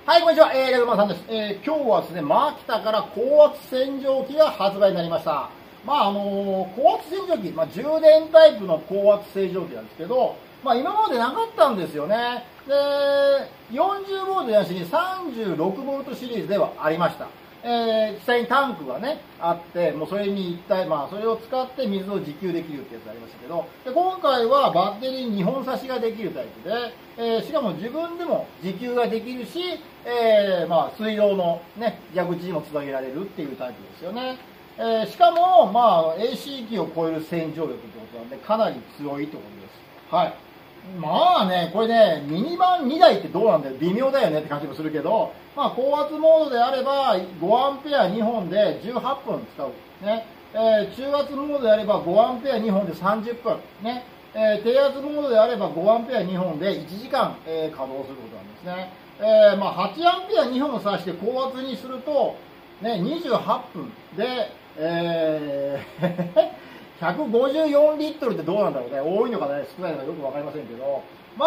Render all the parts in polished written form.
はい、こんにちは。レグマさんです。今日はですね、マキタから高圧洗浄機が発売になりました。高圧洗浄機、充電タイプの高圧清浄機なんですけど、今までなかったんですよね。で、40ボルトやしに36ボルトシリーズではありました。実際にタンクがね、あって、もうそれに一体、それを使って水を自給できるってやつがありましたけど、で今回はバッテリー2本差しができるタイプで、しかも自分でも自給ができるし、水道のね、蛇口にもつなげられるっていうタイプですよね。しかも、AC 機を超える洗浄力ってことなんで、かなり強いってことです。はい。これね、ミニバン2台ってどうなんだよ、微妙だよねって感じもするけど、高圧モードであれば、5アンペア2本で18分使う。ね。中圧モードであれば、5アンペア2本で30分。ね。低圧モードであれば、5アンペア2本で1時間、稼働することなんですね。8アンペア2本挿して高圧にすると、ね、28分で、154リットルってどうなんだろうね。多いのかね、少ないのかよくわかりませんけど、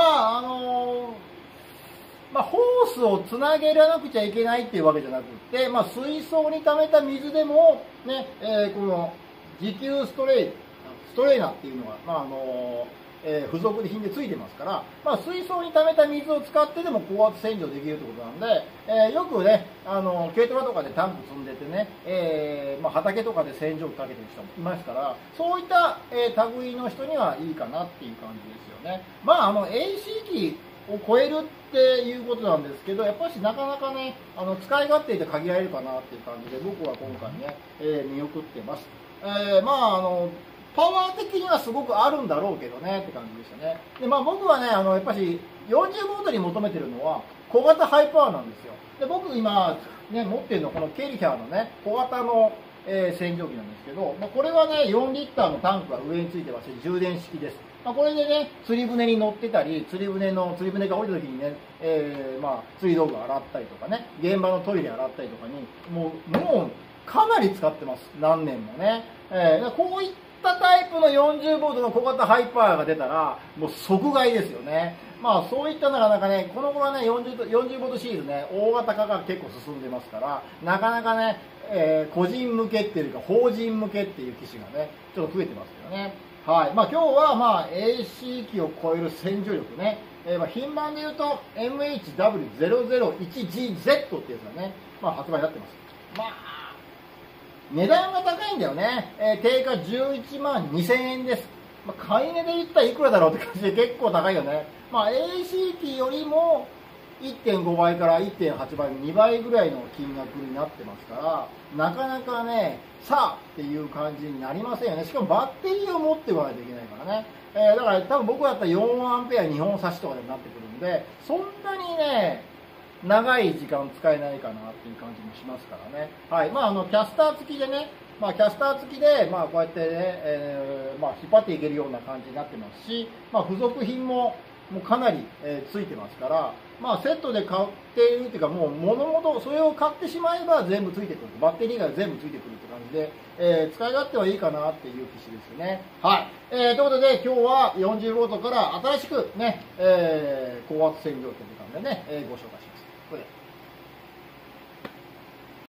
ホースをつなげらなくちゃいけないっていうわけじゃなくて、水槽に溜めた水でも、ね、この自給ストレーナーっていうのが、付属品でついてますから、水槽に溜めた水を使ってでも高圧洗浄できるってことなんで、よくね、軽トラとかでタンク積んでてね、畑とかで洗浄機かけてる人もいますから、そういった、類の人にはいいかなっていう感じですよね。AC 機を超えるっていうことなんですけど、やっぱりなかなかね、使い勝手で限られるかなっていう感じで、僕は今回ね、見送ってます。パワー的にはすごくあるんだろうけどねって感じでしたね。で、僕はね、やっぱり40ボルトに求めてるのは小型ハイパワーなんですよ。で、僕今、ね、持ってるのはこのケリヒャーのね、小型の、洗浄機なんですけど、これはね、4リッターのタンクが上についてまして充電式です。これでね、釣り船に乗ってたり、釣り船が降りた時にね、釣り道具洗ったりとかね、現場のトイレ洗ったりとかに、もうかなり使ってます。何年もね。こういったタイプの40ボルトの小型ハイパーが出たら、もう即買いですよね。そういったなかなかね、この頃はね、40ボルトシリーズね、大型化が結構進んでますから、なかなかね、個人向けっていうか、法人向けっていう機種がね、ちょっと増えてますけどね。はい。今日はAC 機を超える洗浄力ね、品番で言うと MHW001GZ ってやつがね、発売になってます。値段が高いんだよね。定価11万2000円です。買い値で言ったらいくらだろうって感じで結構高いよね。AC 機よりも 1.5 倍から 1.8 倍、2倍ぐらいの金額になってますから、なかなかね、さあっていう感じになりませんよね。しかもバッテリーを持っておかないといけないからね。だから多分僕だったら4アンペア2本差しとかでなってくるんで、そんなにね、長い時間使えないかなっていう感じもしますからね。はい。キャスター付きでね、キャスター付きで、こうやってね、引っ張っていけるような感じになってますし、付属品もかなり、ついてますから、セットで買っているっていうか、もう物々、それを買ってしまえば全部ついてくる。バッテリーが全部ついてくるって感じで、使い勝手はいいかなっていう機種ですね。はい。ということで、今日は40ボルトから新しくね、高圧洗浄機という感じでね、ご紹介します。これ